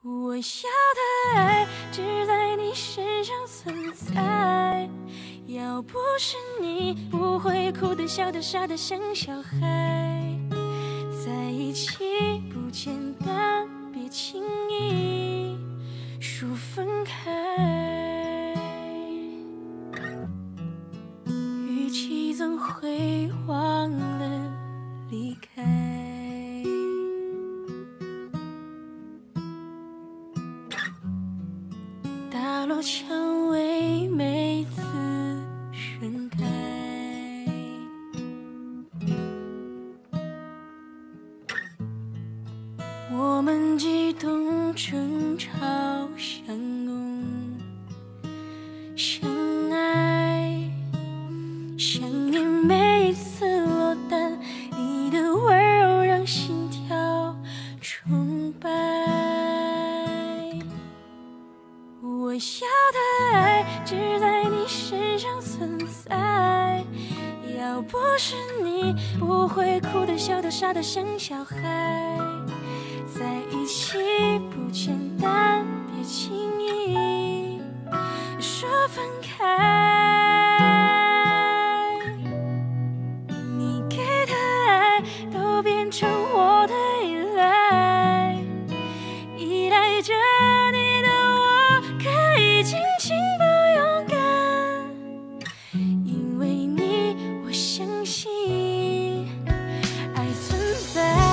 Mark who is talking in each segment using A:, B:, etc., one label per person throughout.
A: 我要的爱只在你身上存在，要不是你，不会哭的、笑的、傻的像小孩。在一起不简单，别轻易说分开。语气总会忘了离开。大落蔷薇每次盛开，我们激动争吵相拥相爱，想念每一次落单，你的温柔让心跳崇拜。我要的爱只在你身上存在，要不是你，不会哭的、笑的、傻的像小孩。在一起不简单，别轻易说分开。你给的爱都变成我的依赖，依赖着你的我可以尽情不勇敢，因为你我相信爱存在。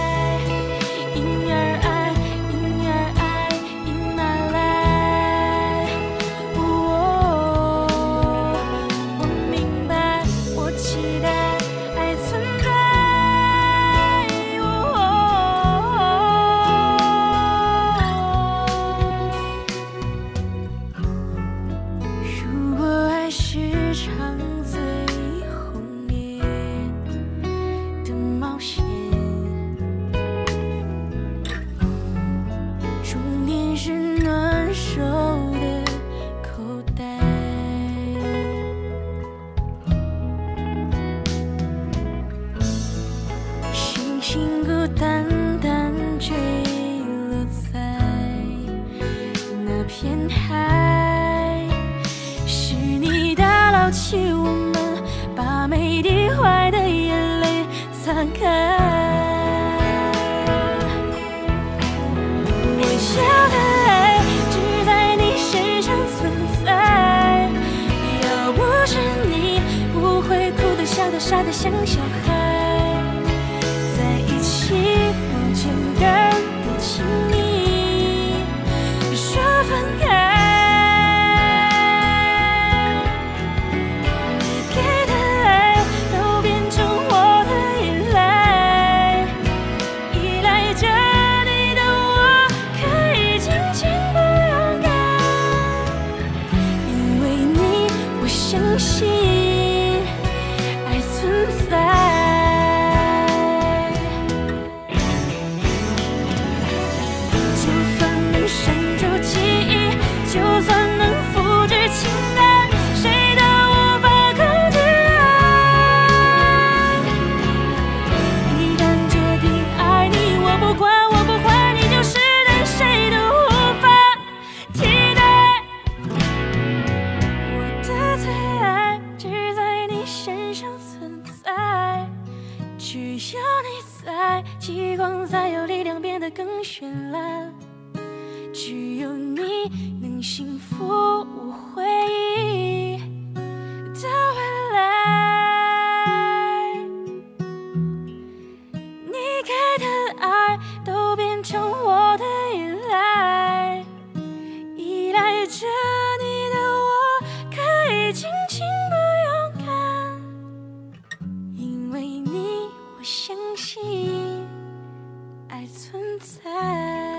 A: 星孤单单坠落在那片海，是你打捞起我们，把每滴坏的眼泪擦干。我要的爱只在你身上存在，要不是你，不会哭的、笑的、傻的像小孩。不简单，别轻易说分开。你给的爱都变成我的依赖，依赖着你的我可以尽情不勇敢，因为你我相信爱存在。只要你在，激光才有力量变得更绚烂。只有你能幸福我回忆的未来。你给的爱都变成我的依赖，依赖着你的我可以尽情不勇敢，因为你我相信爱存在。